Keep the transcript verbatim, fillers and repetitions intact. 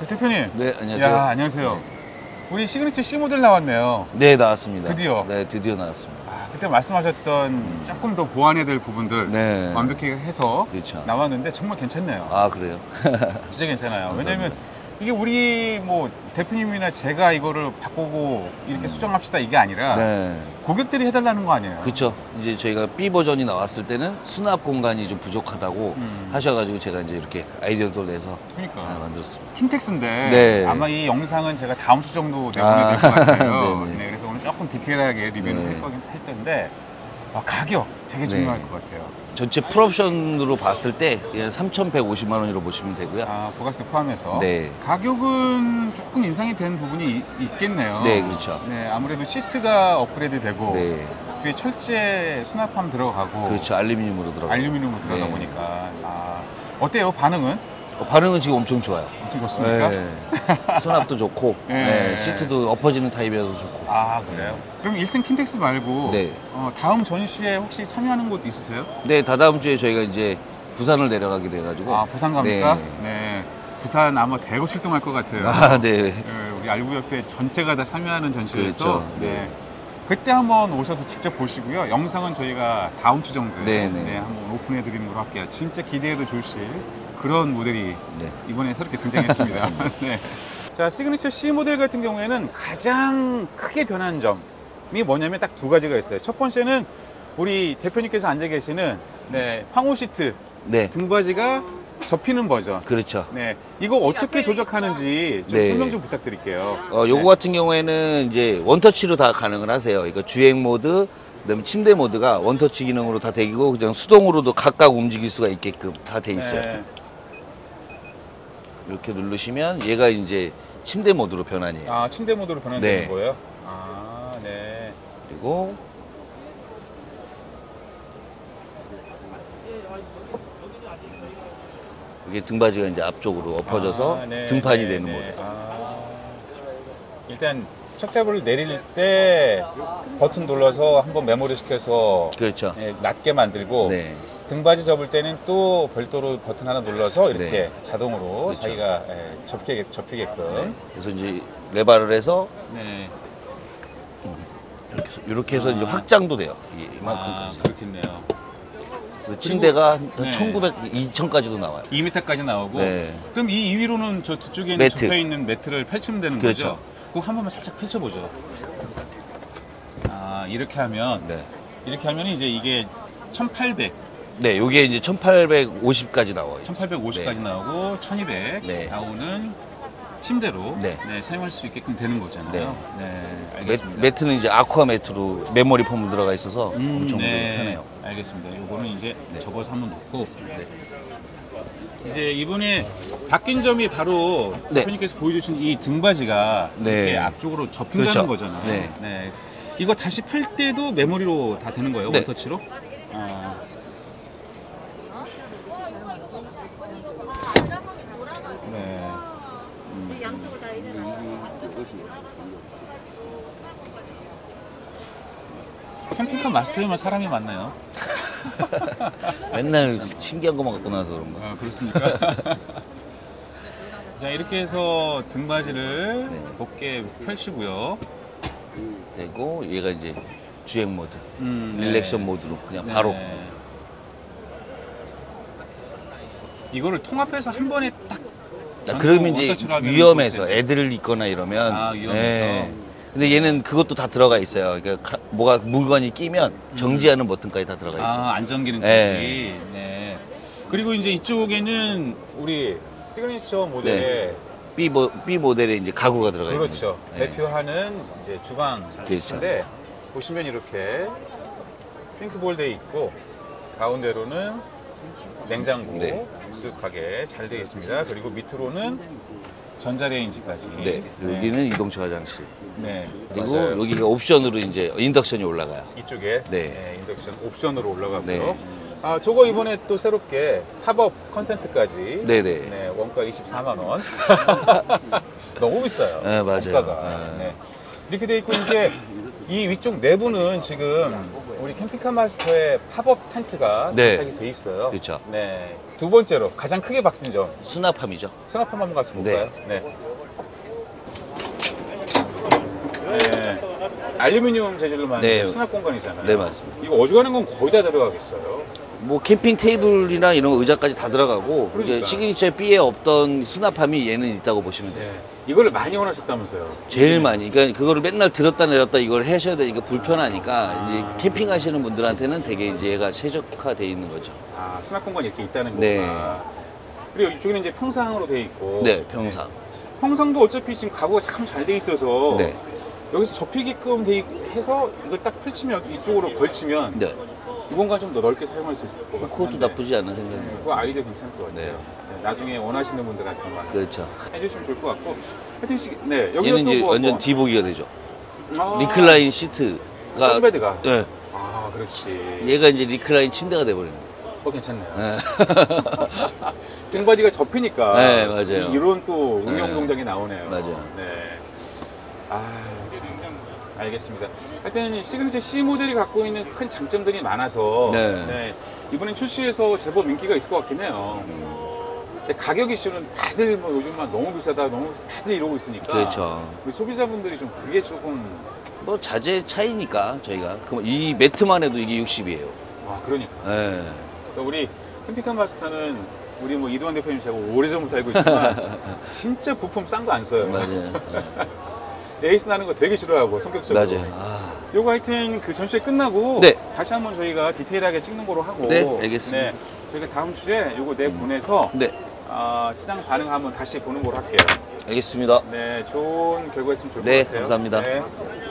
대표님. 네, 안녕하세요. 야, 안녕하세요. 네. 우리 시그니처 C 모델 나왔네요. 네, 나왔습니다. 드디어. 네, 드디어 나왔습니다. 아, 그때 말씀하셨던 음. 조금 더 보완해야 될 부분들 네. 완벽하게 해서 그렇죠. 나왔는데 정말 괜찮네요. 아, 그래요? 진짜 괜찮아요. 왜냐면 이게 우리 뭐 대표님이나 제가 이거를 바꾸고 이렇게 음. 수정합시다 이게 아니라 네. 고객들이 해달라는 거 아니에요? 그렇죠. 이제 저희가 B 버전이 나왔을 때는 수납 공간이 좀 부족하다고 음. 하셔가지고 제가 이제 이렇게 아이디어도 내서 그러니까. 아, 만들었습니다. 킨텍스인데 네. 아마 이 영상은 제가 다음 주 정도 내보내야 될 것 아. 같아요. 네, 그래서 오늘 조금 디테일하게 리뷰를 네. 할, 거긴 할 텐데 아, 가격 되게 중요할 네. 것 같아요. 전체 풀옵션으로 봤을 때 삼천백오십만 원으로 보시면 되고요. 아, 부가세 포함해서. 네. 가격은 조금 인상이 된 부분이 있겠네요. 네, 그렇죠. 네, 아무래도 시트가 업그레이드 되고 네. 뒤에 철제 수납함 들어가고. 그렇죠, 알루미늄으로 들어가. 알루미늄으로 들어가 네. 보니까 아, 어때요, 반응은? 어, 반응은 지금 엄청 좋아요. 엄청 좋습니까? 네. 수납도 좋고 네. 네. 시트도 엎어지는 타입이라서 좋고. 아, 그래요? 그럼 일생 킨텍스 말고 네. 어, 다음 전시에 혹시 참여하는 곳 있으세요? 네, 다다음 주에 저희가 이제 부산을 내려가게 돼가지고. 아, 부산 갑니까? 네. 네. 부산 아마 대거 출동할 것 같아요. 아, 네. 네, 우리 알부협회 전체가 다 참여하는 전시에서 그렇죠. 네. 네. 그때 한번 오셔서 직접 보시고요. 영상은 저희가 다음 주 정도에 네, 네. 네, 한번 오픈해 드리는 걸로 할게요. 진짜 기대해도 좋으실 그런 모델이 네. 이번에 새롭게 등장했습니다. 네. 자, 시그니처 C 모델 같은 경우에는 가장 크게 변한 점이 뭐냐면 딱 두 가지가 있어요. 첫 번째는 우리 대표님께서 앉아 계시는 네, 황호 시트 네. 등받이가 접히는 버전. 그렇죠. 네, 이거 어떻게 조작하는지 좀 네. 설명 좀 부탁드릴게요. 어, 요거 네. 같은 경우에는 이제 원터치로 다 가능을 하세요. 이거 주행 모드, 그다음에 침대 모드가 원터치 기능으로 다 되고 그냥 수동으로도 각각 움직일 수가 있게끔 다 돼 있어요. 네. 이렇게 누르시면 얘가 이제 침대 모드로 변환이에요. 아, 침대 모드로 변환되는 네. 거예요? 아, 네. 그리고 이게 등받이가 이제 앞쪽으로 엎어져서 아, 네, 등판이 네, 되는 네. 모드. 아, 일단 착잡을 내릴 때 버튼 눌러서 한번 메모리 시켜서 그렇죠. 예, 낮게 만들고 네. 등받이 접을 때는 또 별도로 버튼 하나 눌러서 이렇게 네. 자동으로 그렇죠. 자기가 예, 접히게, 접히게끔 네. 그래서 이제 레바를 해서 네. 이렇게 해서, 이렇게 해서 아. 이제 확장도 돼요. 이만큼까지. 아, 그렇겠네요. 침대가 네. 천구백, 이천까지도 나와요. 이 미터까지 나오고 네. 그럼 이 위로는 저 뒤쪽에 매트. 접혀있는 매트를 펼치면 되는 그렇죠. 거죠? 그거 한 번만 살짝 펼쳐보죠. 아, 이렇게 하면 네. 이렇게 하면 이제 이게 천팔백 네, 요게 이제 천팔백오십까지 나와요. 천팔백오십까지 네. 나오고 천이백 네. 나오는 침대로 네. 네, 사용할 수 있게끔 되는 거잖아요. 네, 네 알겠습니다. 매, 매트는 이제 아쿠아 매트로 메모리 폼 들어가 있어서 음, 엄청 네. 편해요. 알겠습니다. 요거는 이제 네. 접어서 한번 놓고 네. 이제 이번에 바뀐 점이 바로 네. 대표님께서 보여주신 이 등받이가 네. 이렇게 앞쪽으로 접힌다는 그렇죠. 거잖아요. 네. 네. 이거 다시 펼 때도 메모리로 다 되는 거예요? 네. 원터치로? 아. 네. 음. 캠핑카 마스터에만 사람이 많나요? 맨날 신기한 거만 갖고 나서 그런 거. 아, 그렇습니까? 자, 이렇게 해서 등받이를 네. 곱게 펼치고요. 되고 얘가 이제 주행 모드, 음, 릴렉션 네. 모드로 그냥 바로. 네. 이거를 통합해서 한 번에 딱. 아, 그러면 이제 위험해서 애들을 있거나 이러면. 아, 위험해서. 네. 근데 얘는 그것도 다 들어가 있어요. 그러니까 뭐가 물건이 끼면 정지하는 음. 버튼까지 다 들어가 있어요. 아, 안전기능까지. 네. 네. 그리고 이제 이쪽에는 우리 시그니처 모델에 네. B, 모, B 모델에 이제 가구가 들어가 있는. 그렇죠. 네. 대표하는 이제 주방 장치인데 그렇죠. 보시면 이렇게 싱크볼 돼 있고 가운데로는 냉장고 네. 익숙하게 잘 되어 있습니다. 그리고 밑으로는 전자레인지까지. 네. 여기는 네. 이동식 화장실. 네. 그리고 맞아요. 여기가 옵션으로 이제 인덕션이 올라가요. 이쪽에 네. 네, 인덕션 옵션으로 올라가고요. 네. 아, 저거 이번에 또 새롭게 팝업 컨센트까지. 네네. 네, 원가 이십사만 원. 너무 비싸요. 네, 맞아요. 원가가. 네. 네. 이렇게 돼 있고 이제 이 위쪽 내부는 지금 우리 캠핑카 마스터의 팝업 텐트가 네. 장착이 돼 있어요. 그렇죠. 네. 두 번째로 가장 크게 바뀐 점. 수납함이죠. 수납함 한번 가서 볼까요? 네. 네. 알루미늄 재질로 만든 네. 수납 공간이잖아요. 네, 맞습니다. 이거 어지간한 건 거의 다 들어가겠어요. 뭐 캠핑 테이블이나 이런 의자까지 다 들어가고 그러니까. 이게 시그니처 B에 없던 수납함이 얘는 있다고 보시면 돼요. 네. 이거를 많이 원하셨다면서요? 제일 많이. 그러니까 그거를 맨날 들었다 내렸다 이걸 하셔야 되니까 불편하니까 아. 이제 캠핑 하시는 분들한테는 되게 이제 얘가 최적화되어 있는 거죠. 아, 수납 공간이 이렇게 있다는 네. 거구나. 그리고 이쪽에는 이제 평상으로 돼 있고. 네, 평상. 네. 평상도 어차피 지금 가구가 참 잘 돼 있어서 네. 여기서 접히게끔 돼 있- 해서 이걸 딱 펼치면 이쪽으로 걸치면 네. 이 공간 좀 더 넓게 사용할 수 있을 것 같아요. 그것도 나쁘지 않은 생각이에요. 그 아이디어 괜찮을 것 같아요. 네. 네, 나중에 원하시는 분들한테만 그렇죠. 해주시면 좋을 것 같고. 하여튼 시- 네, 여기도 얘는 또 이제 뭐 완전 뭐- 디보기가 되죠. 아, 리클라인 시트가. 선베드가. 네. 아, 그렇지. 얘가 이제 리클라인 침대가 돼버리는 거예요. 어, 괜찮네요. 네. 등받이가 접히니까 네, 맞아요. 이- 이런 또 응용 네. 동작이 나오네요. 맞아요. 네. 아, 참. 알겠습니다. 하여튼 시그니처 C 모델이 갖고 있는 큰 장점들이 많아서 네. 네, 이번엔 출시해서 제법 인기가 있을 것 같긴 해요. 근데 가격 이슈는 다들 뭐 요즘 막 너무 비싸다, 너무 비싸다 다들 이러고 있으니까 그렇죠. 우리 소비자분들이 좀 그게 조금 뭐 자재 차이니까 저희가 그럼 이 매트만 해도 이게 육십이에요. 아 그러니까 네. 그러니까 우리 캠핑카 마스터는 우리 뭐 이동환 대표님 제가 오래전부터 알고 있지만 진짜 부품 싼 거 안 써요. 맞아요. 에이스 나는 거 되게 싫어하고 성격적으로. 맞아요. 아. 요거 하여튼 그 전시회 끝나고 네. 다시 한번 저희가 디테일하게 찍는 거로 하고 네, 알겠습니다. 네, 저희가 다음 주에 요거 내 보내서 네. 아, 시장 반응 한번 다시 보는 거로 할게요. 알겠습니다. 네, 좋은 결과였으면 좋을 네, 것 같아요. 감사합니다. 네.